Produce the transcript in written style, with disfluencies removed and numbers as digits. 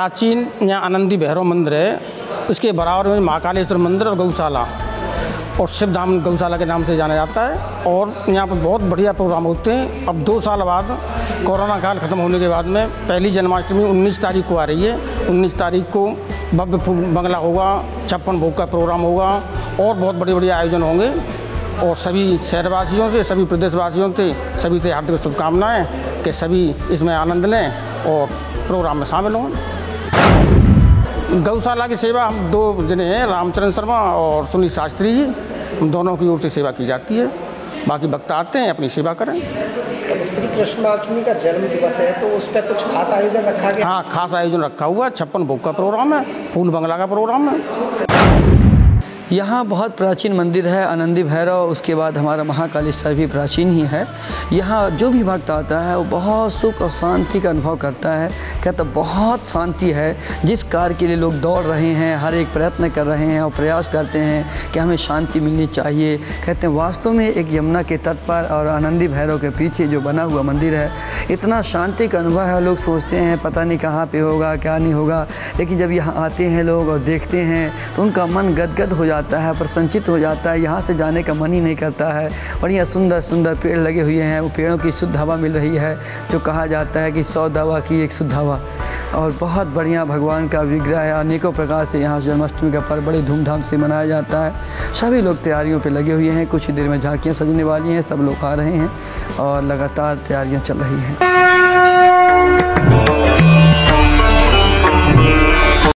प्राचीन यहाँ आनंदी भैरव मंदिर है, इसके बराबर में महाकालेश्वर मंदिर और गौशाला और शिवधाम गौशाला के नाम से जाना जाता है। और यहाँ पर बहुत बढ़िया प्रोग्राम होते हैं। अब 2 साल बाद कोरोना काल ख़त्म होने के बाद में पहली जन्माष्टमी 19 तारीख को आ रही है। 19 तारीख को भव्य बंगला होगा, 56 भोग का प्रोग्राम होगा और बहुत बड़े बड़े आयोजन होंगे। और सभी शहरवासियों से, सभी प्रदेशवासियों से सभी से हार्दिक शुभकामनाएँ कि सभी इसमें आनंद लें और प्रोग्राम में शामिल हों। गौशाला की सेवा हम 2 जने हैं, रामचरण शर्मा और सुनील शास्त्री जी, हम दोनों की ओर से सेवा की जाती है। बाकी वक्त आते हैं, अपनी सेवा करें। श्री कृष्णाष्टमी का जन्म दिवस है तो उस पर कुछ खास आयोजन रखा गया? हाँ, खास आयोजन रखा हुआ है। 56 भोग का प्रोग्राम है, फूल बंगला का प्रोग्राम है। यहाँ बहुत प्राचीन मंदिर है आनंदी भैरव, उसके बाद हमारा महाकालेश्वर भी प्राचीन ही है। यहाँ जो भी भक्त आता है वो बहुत सुख और शांति का अनुभव करता है। कहता बहुत शांति है। जिस कार्य के लिए लोग दौड़ रहे हैं, हर एक प्रयत्न कर रहे हैं और प्रयास करते हैं कि हमें शांति मिलनी चाहिए। कहते हैं वास्तव में एक यमुना के तट पर और आनंदी भैरव के पीछे जो बना हुआ मंदिर है, इतना शांति का अनुभव है। लोग सोचते हैं पता नहीं कहाँ पे होगा, क्या नहीं होगा, लेकिन जब यहाँ आते हैं लोग और देखते हैं तो उनका मन गदगद हो जाता है, प्रसन्नचित हो जाता है। यहाँ से जाने का मन ही नहीं करता है। और यहाँ सुंदर सुंदर पेड़ लगे हुए हैं, वो पेड़ों की शुद्ध हवा मिल रही है, जो कहा जाता है कि 100 दवा की एक शुद्ध हवा। और बहुत बढ़िया भगवान का विग्रह है। अनेकों प्रकार से यहाँ जन्माष्टमी का पर्व बड़ी धूमधाम से मनाया जाता है। सभी लोग तैयारियों पे लगे हुए हैं। कुछ ही देर में झांकियाँ सजने वाली हैं, सब लोग आ रहे हैं और लगातार तैयारियाँ चल रही हैं।